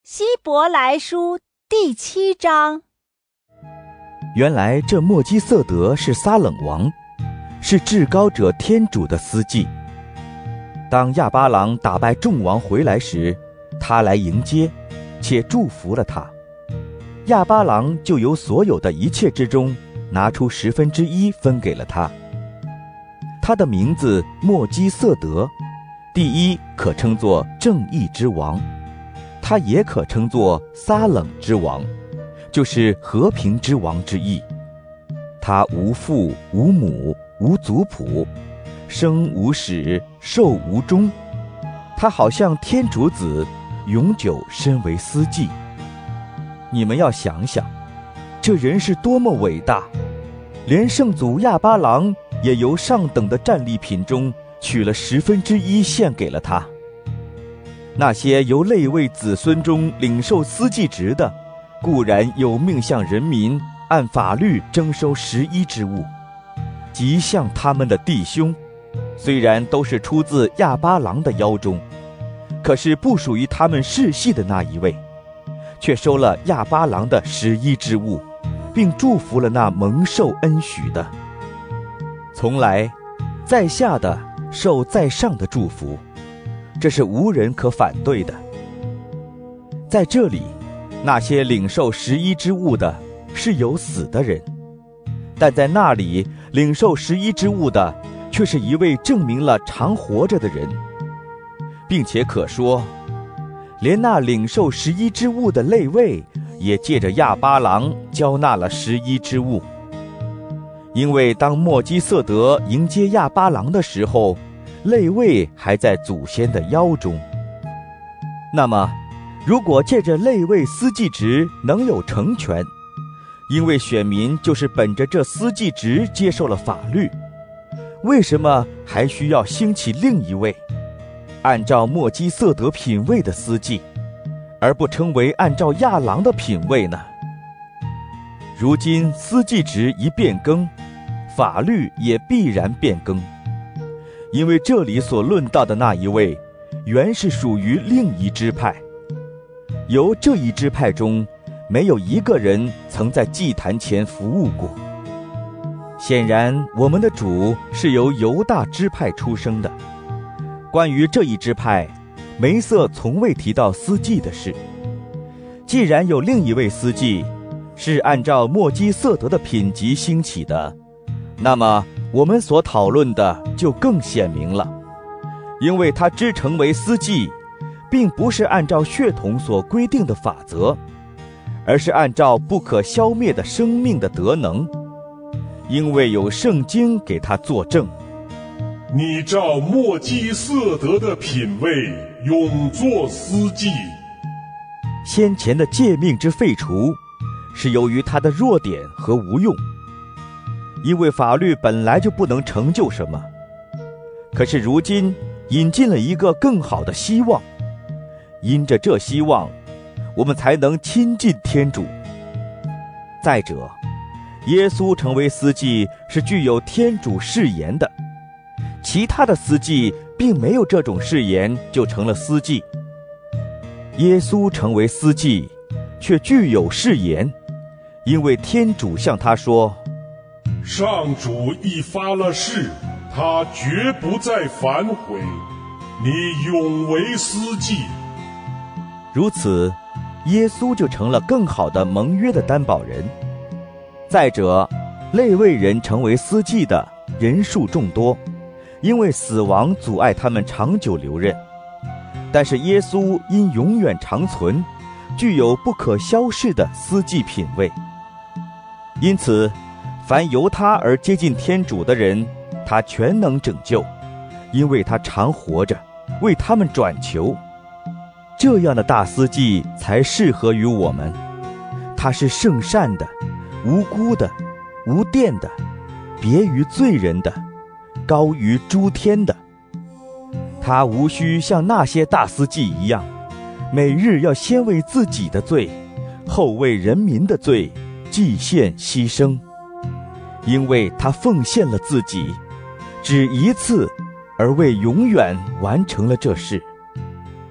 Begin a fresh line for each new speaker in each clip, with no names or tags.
希伯来书第7章。
原来这墨基色德是撒冷王，是至高者天主的司祭。当亚巴郎打败众王回来时，他来迎接，且祝福了他。亚巴郎就由所有的一切之中拿出1/10分给了他。他的名字墨基色德，第一可称作正义之王，他也可称作撒冷之王，就是和平之王之意。他无父无母无族谱，生无始寿无终，他好像天主子，永久身为司祭。你们要想想，这人是多么伟大，连圣祖亚巴郎也由上等的战利品中取了1/10献给了他。那些由类位子孙中领受司祭职的，固然有命向人民按法律征收11之物，即向他们的弟兄，虽然都是出自亚巴郎的腰中，可是不属于他们世系的那一位，却收了亚巴郎的11之物，并祝福了那蒙受恩许的。从来在下的受在上的祝福，这是无人可反对的。在这里，那些领受11之物的是有死的人，但在那里领受11之物的却是一位证明了常活着的人，并且可说，连那领受11之物的类位也借着亚巴郎交纳了11之物。因为当墨基色德迎接亚巴郎的时候，类位还在祖先的腰中。那么如果借着类位司祭职能有成全，因为选民就是本着这司祭职接受了法律，为什么还需要兴起另一位按照墨基色德品位的司祭，而不称为按照亚郎的品位呢？如今司祭职一变更，法律也必然变更，因为这里所论到的那一位原是属于另一支派，由这一支派中没有一个人曾在祭坛前服务过。显然我们的主是由犹大支派出生的。关于这一支派，梅瑟从未提到司祭的事。既然有另一位司祭是按照墨基色德的品级兴起的，那么我们所讨论的就更显明了，因为他之成为司祭，并不是按照血统所规定的法则，而是按照不可消灭的生命的德能，因为有圣经给他作证。
你照墨基色德的品位，永作司祭。
先前的诫命之废除，是由于他的弱点和无用，因为法律本来就不能成就什么。可是如今引进了一个更好的希望，因着这希望，我们才能亲近天主。再者，耶稣成为司祭是具有天主誓言的，其他的司祭并没有这种誓言就成了司祭。耶稣成为司祭却具有誓言，因为天主向他说，
上主已发了誓，他绝不再反悔，你永为司祭。
如此，耶稣就成了更好的盟约的担保人。再者，类位人成为司祭的人数众多，因为死亡阻碍他们长久留任。但是耶稣因永远长存，具有不可消逝的司祭品位。因此凡由他而接近天主的人，他全能拯救，因为他常活着，为他们转求。这样的大司祭才适合于我们。他是圣善的，无辜的，无玷的，别于罪人的，高于诸天的。他无需像那些大司祭一样，每日要先为自己的罪，后为人民的罪祭献牺牲，因为他奉献了自己，只一次，而为永远完成了这事。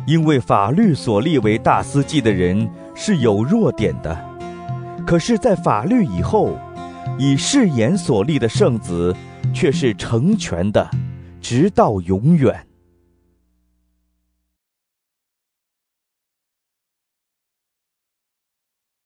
因为法律所立为大司祭的人是有弱点的，可是在法律以后，以誓言所立的圣子却是成全的，直到永远。